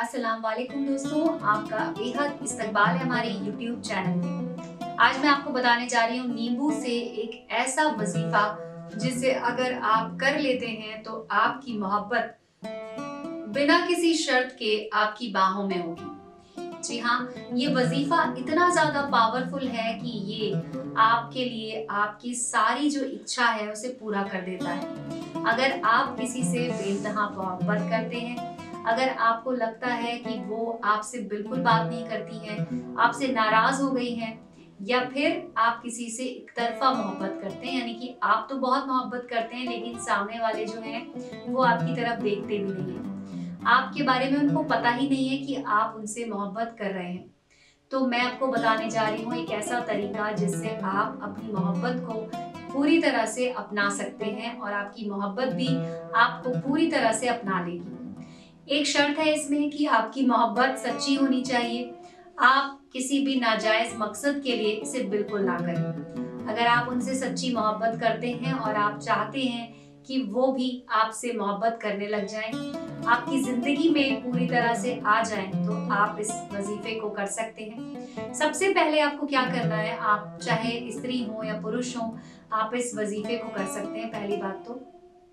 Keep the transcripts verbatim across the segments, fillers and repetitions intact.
अस्सलाम वालेकुम दोस्तों, आपका बेहद इस्तकबाल है हमारे यूट्यूब चैनल में। आज मैं आपको बताने जा रही हूँ नींबू से एक ऐसा वजीफा जिसे अगर आप कर लेते हैं तो आपकी मोहब्बत बिना किसी शर्त के आपकी बाहों में होगी। जी हाँ, ये वजीफा इतना ज्यादा पावरफुल है कि ये आपके लिए आपकी सारी जो इच्छा है उसे पूरा कर देता है। अगर आप किसी से बेइंतहा मोहब्बत करते हैं, अगर आपको लगता है कि वो आपसे बिल्कुल बात नहीं करती है, आपसे नाराज हो गई है, या फिर आप किसी से एक तरफा मोहब्बत करते हैं, यानी कि आप तो बहुत मोहब्बत करते हैं लेकिन सामने वाले जो हैं वो आपकी तरफ देखते भी नहीं है, आपके बारे में उनको पता ही नहीं है कि आप उनसे मोहब्बत कर रहे हैं। तो मैं आपको बताने जा रही हूँ एक ऐसा तरीका जिससे आप अपनी मोहब्बत को पूरी तरह से अपना सकते हैं और आपकी मोहब्बत भी आपको पूरी तरह से अपना लेगी। एक शर्त है इसमें कि आपकी मोहब्बत सच्ची होनी चाहिए। आप किसी भी नाजायज मकसद के लिए इसे बिल्कुल ना करें। अगर आप उनसे सच्ची मोहब्बत करते हैं और आप चाहते हैं कि वो भी आपसे मोहब्बत करने लग जाएं, आपकी जिंदगी में पूरी तरह से आ जाएं, तो आप इस वजीफे को कर सकते हैं। सबसे पहले आपको क्या करना है, आप चाहे स्त्री हो या पुरुष हो, आप इस वजीफे को कर सकते हैं। पहली बात तो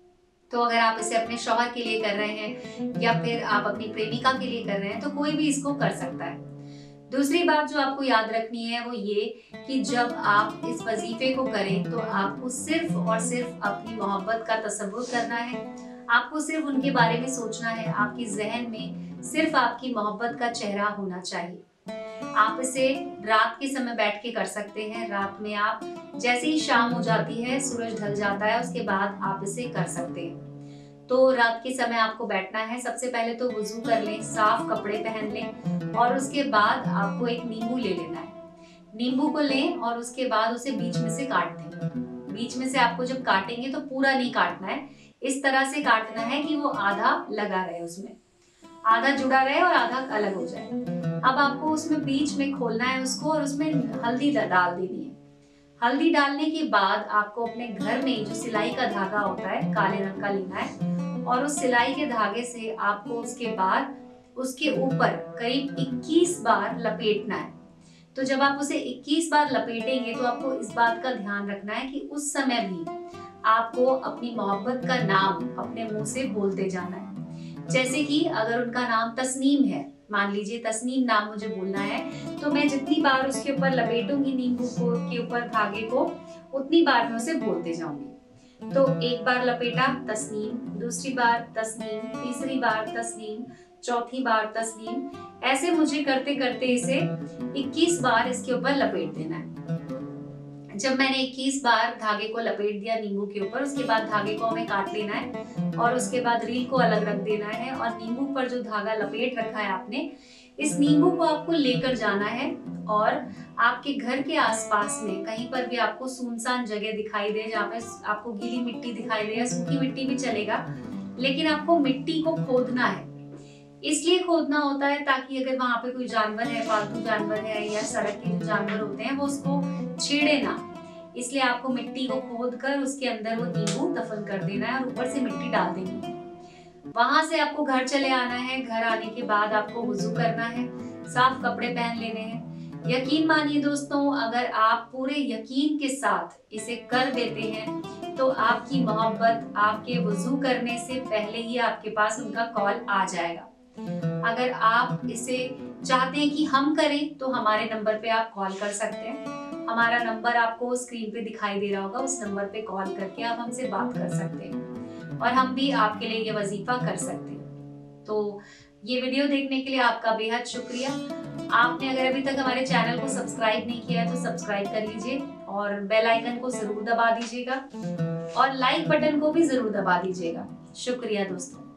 तो अगर आप इसे अपने शौहर के लिए कर रहे हैं या फिर आप अपनी प्रेमिका के लिए कर रहे हैं तो कोई भी इसको कर सकता है। दूसरी बात जो आपको याद रखनी है वो ये कि जब आप इस वजीफे को करें तो आपको सिर्फ और सिर्फ अपनी मोहब्बत का तसव्वुर करना है। आपको सिर्फ उनके बारे में सोचना है। आपके जहन में सिर्फ आपकी मोहब्बत का चेहरा होना चाहिए। आप इसे रात के समय बैठ के कर सकते हैं। रात में आप जैसे ही शाम हो जाती है, सूरज ढल जाता है, उसके बाद आप इसे कर सकते हैं। तो रात के समय आपको बैठना है। सबसे पहले तो वुजू कर लें, साफ कपड़े पहन लें और उसके बाद आपको एक नींबू ले लेना है। नींबू को लें और उसके बाद उसे बीच में से काट दें। बीच में से आपको जब काटेंगे तो पूरा नहीं काटना है, इस तरह से काटना है कि वो आधा लगा रहे, उसमें आधा जुड़ा रहे और आधा अलग हो जाए। अब आपको उसमें बीच में खोलना है उसको और उसमें हल्दी डाल देनी है। हल्दी डालने के बाद आपको अपने घर में जो सिलाई का धागा होता है काले रंग का लेना है और उस सिलाई के धागे से आपको उसके बाद उसके ऊपर करीब इक्कीस बार लपेटना है। तो जब आप उसे इक्कीस बार लपेटेंगे तो आपको इस बात का ध्यान रखना है कि उस समय भी आपको अपनी मोहब्बत का नाम अपने मुंह से बोलते जाना है। जैसे कि अगर उनका नाम तस्नीम है, मान लीजिए तस्नीम नाम मुझे बोलना है, तो मैं जितनी बार उसके ऊपर लपेटूंगी नींबू को के ऊपर धागे को, उतनी बार मैं उसे बोलते जाऊंगी। तो एक बार लपेटा तस्नीम, दूसरी बार तस्नीम, तीसरी बार तस्नीम, चौथी बार तस्नीम, ऐसे मुझे करते करते इसे इक्कीस बार इसके ऊपर लपेट देना है। जब मैंने इक्कीस बार धागे को लपेट दिया नींबू के ऊपर, उसके बाद धागे को हमें काट लेना है और उसके बाद रील को अलग रख देना है और नींबू पर जो धागा लपेट रखा है आपने, इस नींबू को आपको लेकर जाना है और आपके घर के आसपास में कहीं पर भी आपको सुनसान जगह दिखाई दे, जहाँ पे आपको गीली मिट्टी दिखाई दे या सूखी मिट्टी भी चलेगा, लेकिन आपको मिट्टी को खोदना है। इसलिए खोदना होता है ताकि अगर वहां पे कोई जानवर है, पालतू जानवर है या सड़क के जो जानवर होते हैं वो उसको छेड़े ना, इसलिए आपको मिट्टी को खोद कर उसके अंदर वो नींबू दफन कर देना है और ऊपर से मिट्टी डाल देनी है। वहां से आपको घर चले आना है। घर आने के बाद आपको वुजू करना है, साफ कपड़े पहन लेने हैं। यकीन मानिए दोस्तों, अगर आप पूरे यकीन के साथ इसे कर देते हैं तो आपकी मोहब्बत आपके वुजू करने से पहले ही आपके पास उनका कॉल आ जाएगा। अगर आप इसे चाहते हैं कि हम करें तो हमारे नंबर पे आप कॉल कर सकते हैं। हमारा नंबर आपको स्क्रीन पे दिखाई दे रहा होगा, उस नंबर पे कॉल करके आप हमसे बात कर सकते हैं और हम भी आपके लिए ये वजीफा कर सकते हैं। तो ये वीडियो देखने के लिए आपका बेहद शुक्रिया। आपने अगर अभी तक हमारे चैनल को सब्सक्राइब नहीं किया है तो सब्सक्राइब कर लीजिए और बेल आइकन को जरूर दबा दीजिएगा और लाइक बटन को भी जरूर दबा दीजिएगा। शुक्रिया दोस्तों।